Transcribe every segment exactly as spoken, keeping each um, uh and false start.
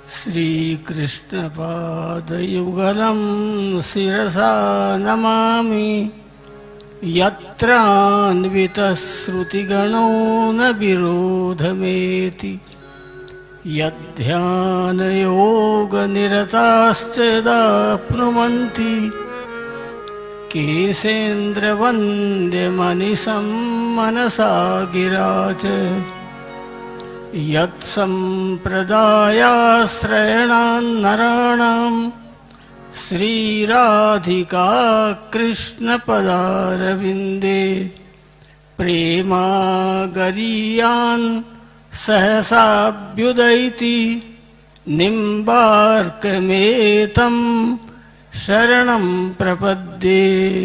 श्रीकृष्णपादयुगलं शिरसा नमामि। यत्रान्वितश्रुतिगणो न विरोधमेति यद्ध्यानयोगनिरताश्च यदाप्नुवन्ति केशेन्द्रवन्द्यमनिशं मनसा गिरा च यत्सम्प्रदायाश्रयणान्नराणां श्रीराधिका कृष्णपदारविन्दे प्रेमागरीयान् सहसाभ्युदयति निम्बार्कमेतं शरणं प्रपद्ये।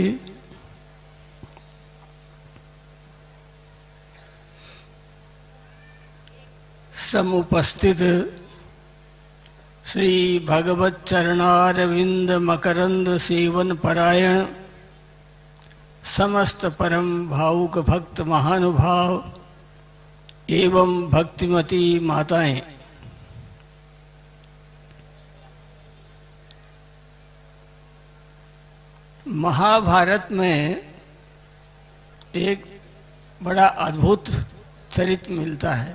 समुपस्थित श्री भगवत चरणारविंद मकरंद सेवन परायण समस्त परम भावुक भक्त महानुभाव एवं भक्तिमती माताएं, महाभारत में एक बड़ा अद्भुत चरित्र मिलता है।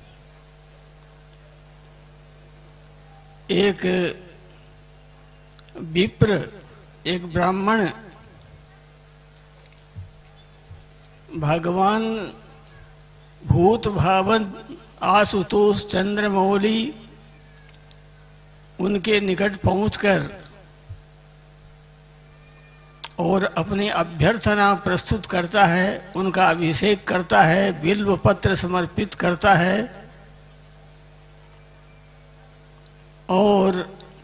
एक विप्र, एक ब्राह्मण भगवान भूत भावन आशुतोष चंद्रमौली उनके निकट पहुंचकर और अपनी अभ्यर्थना प्रस्तुत करता है, उनका अभिषेक करता है, बिल्व पत्र समर्पित करता है और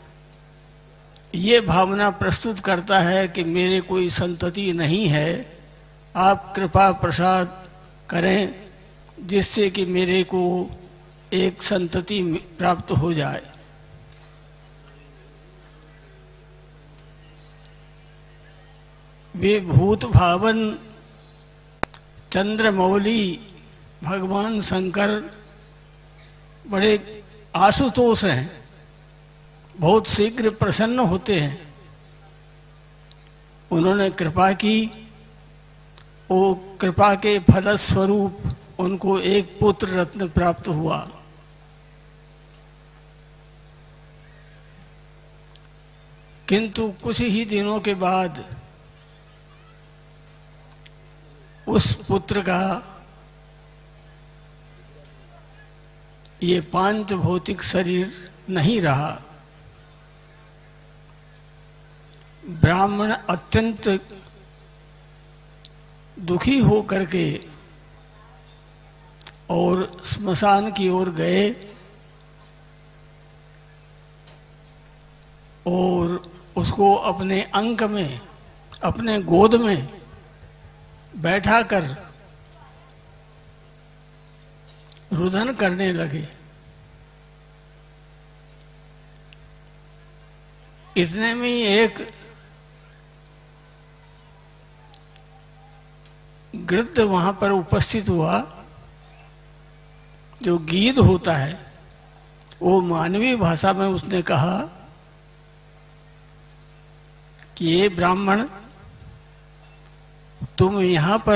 ये भावना प्रस्तुत करता है कि मेरे कोई संतति नहीं है, आप कृपा प्रसाद करें जिससे कि मेरे को एक संतति प्राप्त हो जाए। वे भूत भावन चंद्रमौली भगवान शंकर बड़े आशुतोष हैं, बहुत शीघ्र प्रसन्न होते हैं। उन्होंने कृपा की, वो कृपा के फलस्वरूप उनको एक पुत्र रत्न प्राप्त हुआ। किंतु कुछ ही दिनों के बाद उस पुत्र का ये पांच भौतिक शरीर नहीं रहा। ब्राह्मण अत्यंत दुखी हो करके और स्मशान की ओर गए और उसको अपने अंक में, अपने गोद में बैठाकर रुदन करने लगे। इतने में एक गृद्ध वहां पर उपस्थित हुआ। जो गीध होता है वो मानवीय भाषा में उसने कहा कि ये ब्राह्मण, तुम यहाँ पर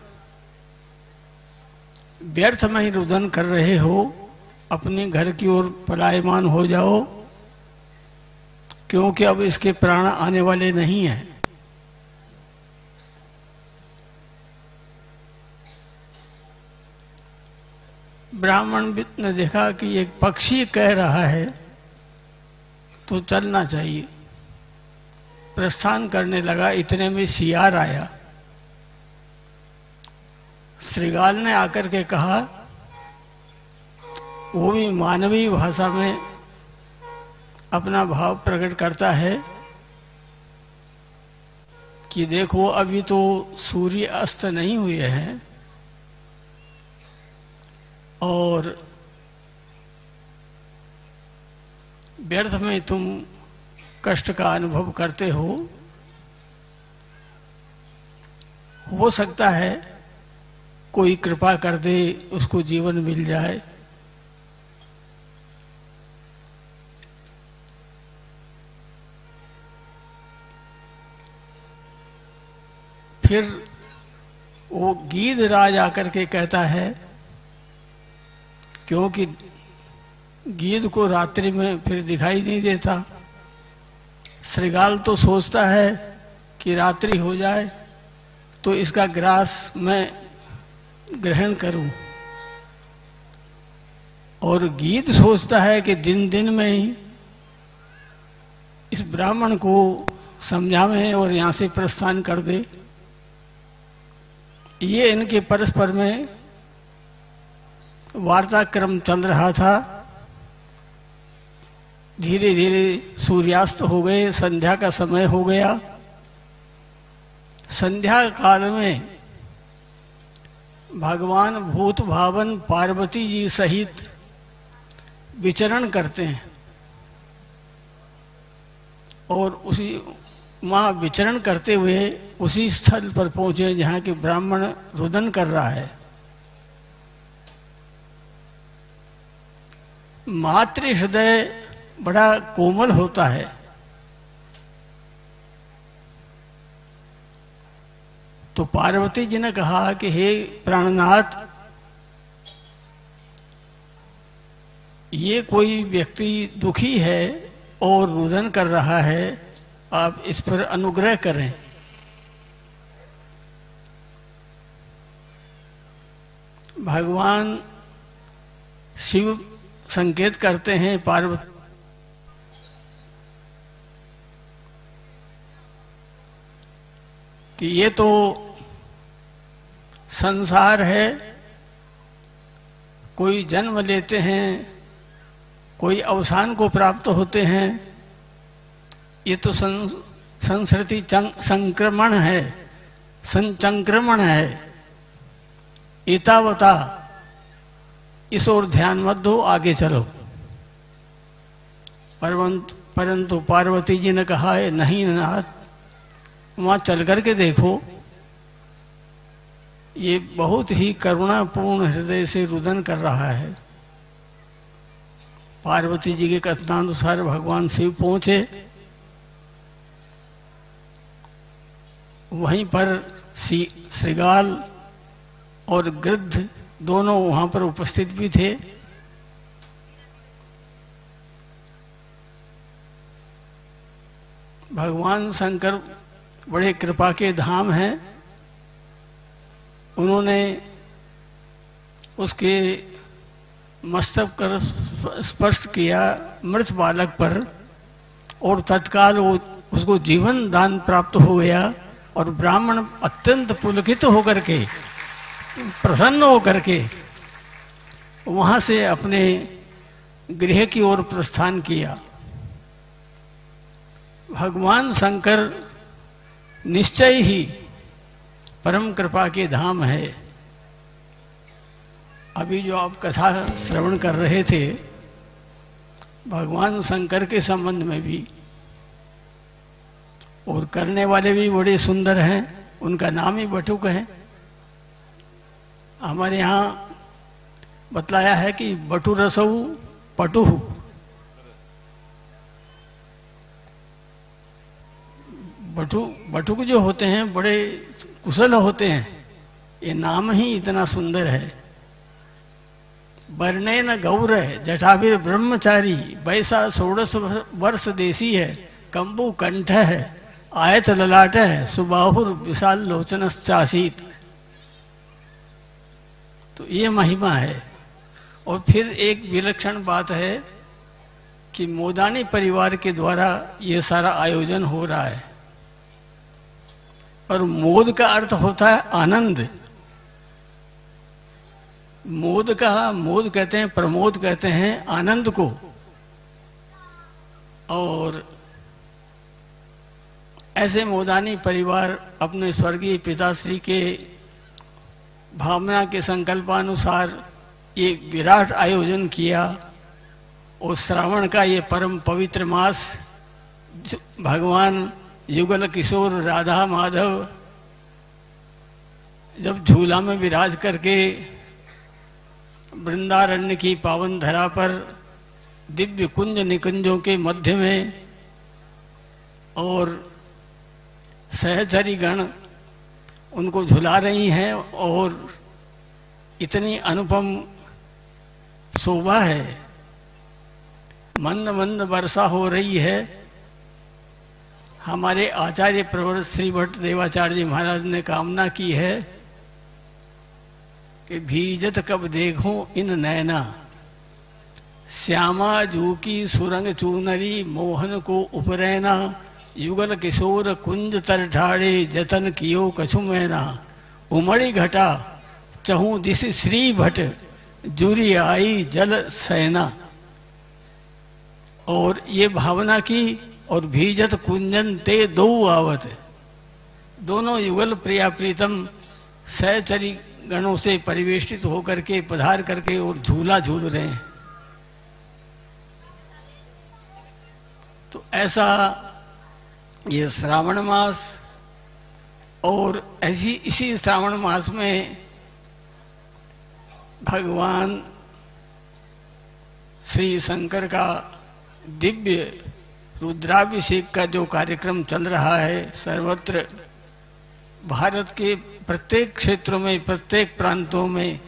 व्यर्थ में ही रुदन कर रहे हो, अपने घर की ओर पलायमान हो जाओ, क्योंकि अब इसके प्राण आने वाले नहीं हैं। ब्राह्मण ने देखा कि एक पक्षी कह रहा है तो चलना चाहिए, प्रस्थान करने लगा। इतने में सियार आया। श्रीगाल ने आकर के कहा, वो भी मानवीय भाषा में अपना भाव प्रकट करता है कि देखो अभी तो सूर्य अस्त नहीं हुए हैं और व्यर्थ में तुम कष्ट का अनुभव करते हो। हो सकता है कोई कृपा कर दे, उसको जीवन मिल जाए। फिर वो गीध राज आकर के कहता है, क्योंकि गीध को रात्रि में फिर दिखाई नहीं देता। श्रृगाल तो सोचता है कि रात्रि हो जाए तो इसका ग्रास मैं ग्रहण करूं, और गीध सोचता है कि दिन दिन में ही इस ब्राह्मण को समझावे और यहाँ से प्रस्थान कर दे। ये इनके परस्पर में वार्ताक्रम चल रहा था। धीरे धीरे सूर्यास्त हो गए, संध्या का समय हो गया। संध्या काल में भगवान भूत भावन पार्वती जी सहित विचरण करते हैं, और उसी वहाँ विचरण करते हुए उसी स्थल पर पहुंचे जहाँ के ब्राह्मण रुदन कर रहा है। मातृ हृदय बड़ा कोमल होता है, तो पार्वती जी ने कहा कि हे प्राणनाथ, ये कोई व्यक्ति दुखी है और रुदन कर रहा है, आप इस पर अनुग्रह करें। भगवान शिव संकेत करते हैं पार्वती कि ये तो संसार है, कोई जन्म लेते हैं, कोई अवसान को प्राप्त होते हैं। ये तो संस्कृति संक्रमण है, संचंक्रमण है। इतावता इस ओर ध्यान मत दो, आगे चलो। परंतु परंतु पार्वती जी ने कहा है, नहीं नाथ, वहाँ चल करके देखो, ये बहुत ही करुणापूर्ण हृदय से रुदन कर रहा है। पार्वती जी के कथनानुसार भगवान शिव पहुंचे, वहीं पर श्रृगाल और गृध्र दोनों वहां पर उपस्थित भी थे। भगवान शंकर बड़े कृपा के धाम हैं। उन्होंने उसके मस्तक कर स्पर्श किया मृत बालक पर, और तत्काल वो उसको जीवन दान प्राप्त हो गया, और ब्राह्मण अत्यंत पुलकित होकर के, प्रसन्न होकर के वहां से अपने गृह की ओर प्रस्थान किया। भगवान शंकर निश्चय ही परम कृपा के धाम है। अभी जो आप कथा श्रवण कर रहे थे, भगवान शंकर के संबंध में भी, और करने वाले भी बड़े सुंदर हैं। उनका नाम ही बटुक है। हमारे यहाँ बतलाया है कि बटु रसऊ पटुह, बटु बटुक जो होते हैं बड़े कुशल होते हैं। ये नाम ही इतना सुंदर है। वर्णे न गौर है जटावीर ब्रह्मचारी, वैसा षोड़श वर्ष देशी है, कंबु कंठ है, आयत ललाट है, सुबाहुर विशाल लोचनश्चासीत। तो ये महिमा है। और फिर एक विलक्षण बात है कि मोदानी परिवार के द्वारा ये सारा आयोजन हो रहा है। और मोद का अर्थ होता है आनंद। मोद का मोद कहते हैं, प्रमोद कहते हैं आनंद को। और ऐसे मोदानी परिवार अपने स्वर्गीय पिताश्री के भावना के संकल्पानुसार ये विराट आयोजन किया। और श्रावण का ये परम पवित्र मास, भगवान युगल किशोर राधा माधव जब झूला में विराज करके वृंदारण्य की पावन धरा पर दिव्य कुंज निकुंजों के मध्य में, और सहचरी गण उनको झुला रही हैं और इतनी अनुपम शोभा है। मंद मंद वर्षा हो रही है। हमारे आचार्य प्रवर श्री भट्ट देवाचार्य जी महाराज ने कामना की है कि भीजत कब देखो इन नैना, श्यामा जू की सुरंग चूनरी मोहन को उपरैना, युगल किशोर कुंज तर ठाड़े जतन कियो कछु मैना, उमड़ी घटा चहु दिस श्री भट जुरी आई जल सैना। और ये भावना की और भीजत कुंजन ते दो आवत, दोनों युगल प्रिया प्रीतम सहचरी गणों से परिवेष्टित होकर के पधार करके और झूला झूल रहे हैं। तो ऐसा ये श्रावण मास, और ऐसी इसी श्रावण मास में भगवान श्री शंकर का दिव्य रुद्राभिषेक का जो कार्यक्रम चल रहा है सर्वत्र, भारत के प्रत्येक क्षेत्रों में, प्रत्येक प्रांतों में,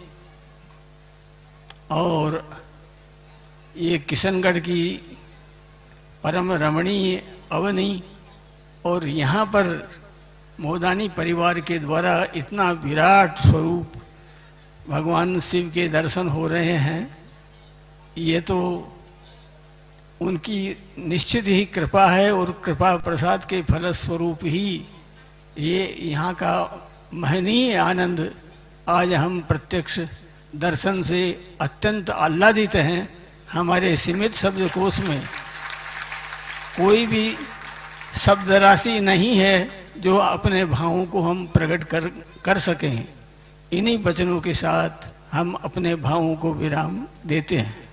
और ये किशनगढ़ की परम रमणीय अवनी, और यहाँ पर मोदानी परिवार के द्वारा इतना विराट स्वरूप भगवान शिव के दर्शन हो रहे हैं। ये तो उनकी निश्चित ही कृपा है, और कृपा प्रसाद के फलस्वरूप ही ये यहाँ का महनीय आनंद आज हम प्रत्यक्ष दर्शन से अत्यंत आह्लादित हैं। हमारे सीमित शब्दकोश में कोई भी शब्द राशि नहीं है जो अपने भावों को हम प्रकट कर कर सकें। इन्हीं वचनों के साथ हम अपने भावों को विराम देते हैं।